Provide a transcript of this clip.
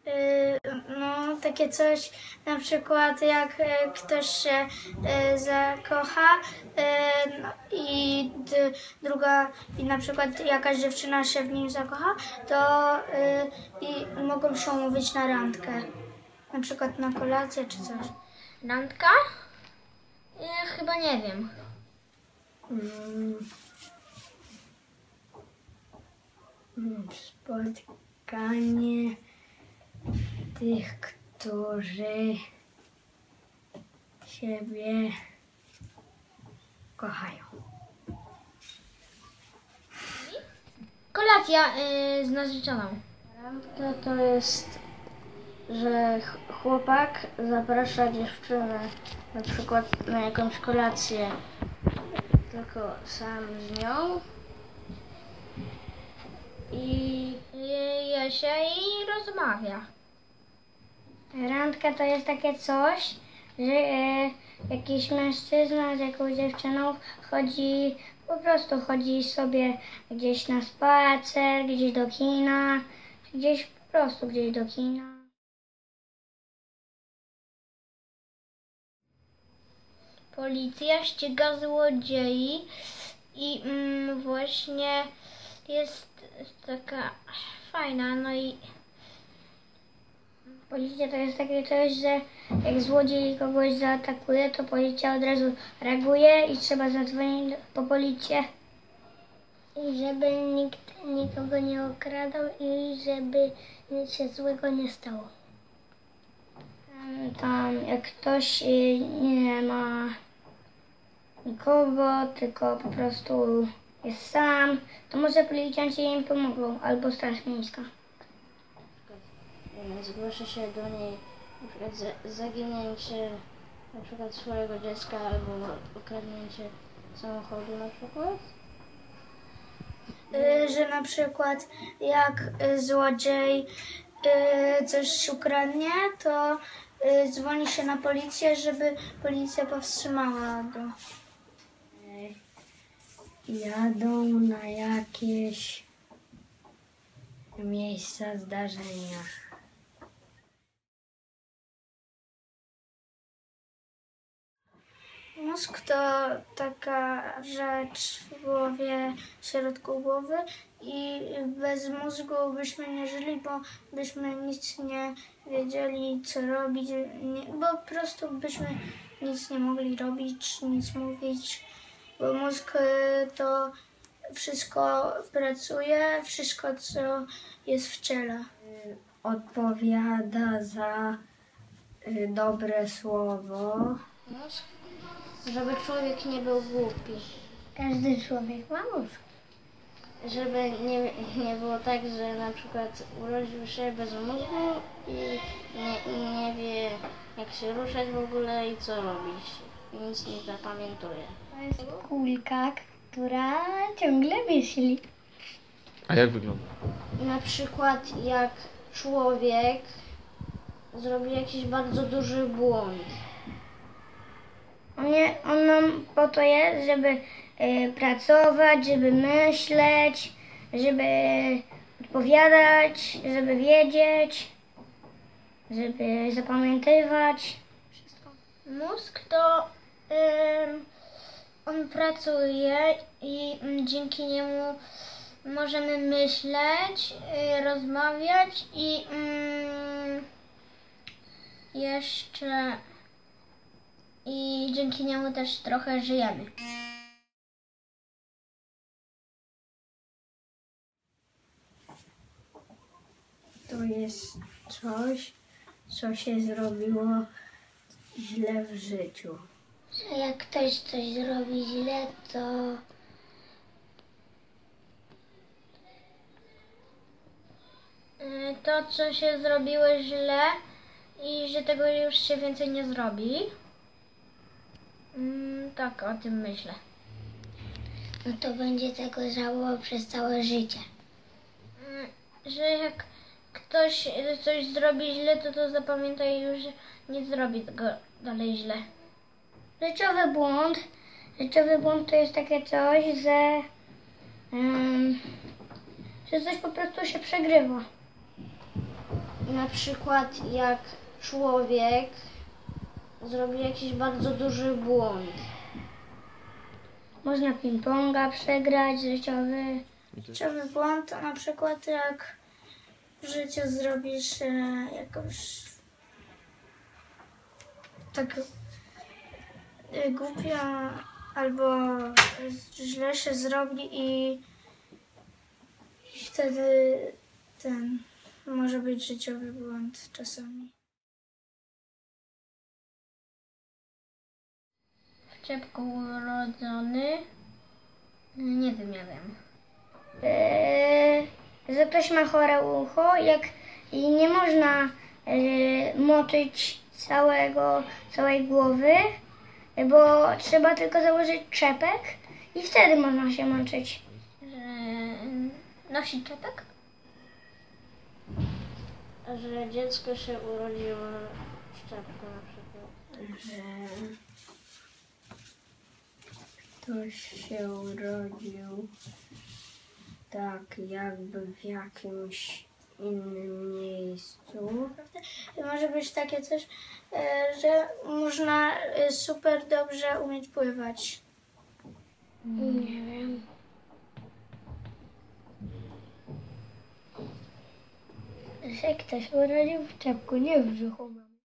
No, takie coś, na przykład jak ktoś się zakocha no, i na przykład jakaś dziewczyna się w nim zakocha, to i mogą się umówić na randkę, na przykład na kolację czy coś. Randka? Ja chyba nie wiem. Spotkanie tych, którzy siebie kochają. Kolacja z narzeczoną. Randka to jest, że chłopak zaprasza dziewczynę na przykład na jakąś kolację, tylko sam z nią i Je się i rozmawia. Randka to jest takie coś, że jakiś mężczyzna z jakąś dziewczyną po prostu chodzi sobie gdzieś na spacer, gdzieś do kina, po prostu gdzieś do kina. Policja ściga złodziei i właśnie jest taka fajna, no i Policja to jest takie coś, że jak złodziej kogoś zaatakuje, to policja od razu reaguje i trzeba zadzwonić po policję. I żeby nikt nikogo nie okradał i żeby nic się złego nie stało. Tam jak ktoś nie ma nikogo, tylko po prostu jest sam, to może policjanci im pomogą, albo Straż Miejska. zgłoszy się do niej na przykład zaginięcie na przykład swojego dziecka albo ukradnięcie samochodu na przykład. Że na przykład jak złodziej coś ukradnie, to dzwoni się na policję, żeby policja powstrzymała go. Jadą na jakieś miejsca zdarzenia. Mózg to taka rzecz w głowie, w środku głowy i bez mózgu byśmy nie żyli, bo byśmy nic nie wiedzieli, co robić, bo po prostu byśmy nic nie mogli robić, nic mówić, bo mózg to wszystko pracuje, wszystko, co jest w ciele. Odpowiada za dobre słowo. Mózg, żeby człowiek nie był głupi. Każdy człowiek ma mózg. Żeby nie było tak, że na przykład urodził się bez mózgu i nie wie, jak się ruszać w ogóle i co robić. I nic nie zapamiętuje. To jest kulka, która ciągle myśli. A jak wygląda? Na przykład jak człowiek zrobi jakiś bardzo duży błąd. On nam po to jest, żeby pracować, żeby myśleć, żeby odpowiadać, żeby wiedzieć, żeby zapamiętywać. Wszystko. mózg to on pracuje i dzięki niemu możemy myśleć, rozmawiać i jeszcze i dzięki niemu też trochę żyjemy. To jest coś, co się zrobiło źle w życiu. Że jak ktoś coś zrobi źle, To, co się zrobiło źle i że tego już się więcej nie zrobi. Tak, o tym myślę. no to będzie tego żałował przez całe życie. Że jak ktoś coś zrobi źle, to zapamięta i już nie zrobi tego dalej źle. Życiowy błąd to jest takie coś, że coś po prostu się przegrywa. na przykład jak człowiek zrobi jakiś bardzo duży błąd. Można ping-ponga przegrać życiowy. Życiowy błąd to na przykład jak w życiu zrobisz jakąś tak głupio albo źle się zrobi i wtedy może być życiowy błąd czasami. W czepku urodzony. Nie wiem, ja wiem. Że ktoś ma chore ucho i nie można moczyć całej głowy, bo trzeba tylko założyć czepek i wtedy można się moczyć. Nosić czepek? Że dziecko się urodziło w czepku na przykład. Że ktoś się urodził tak jakby w jakimś innym miejscu. Może być takie coś, że można super dobrze umieć pływać. Nie wiem. Że ktoś urodził w czepku, nie w brzuchu mamy.